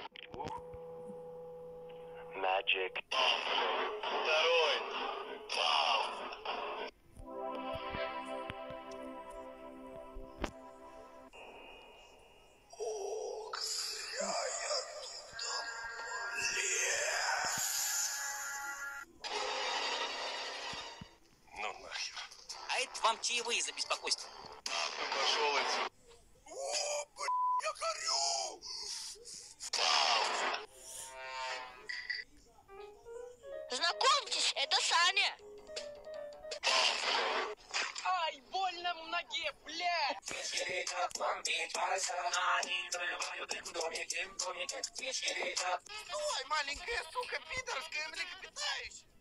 Magic. Второй. Ну нахер. А это вам чаевые за беспокойство. Ну пошел отсюда. О, блядь, я горю! Знакомьтесь, это Саня. Ай, больно в ноге, блядь! Стой, маленькая сука, пидорская млекопитающая!